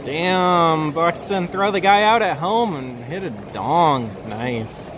Damn, Buxton, throw the guy out at home and hit a dong. Nice.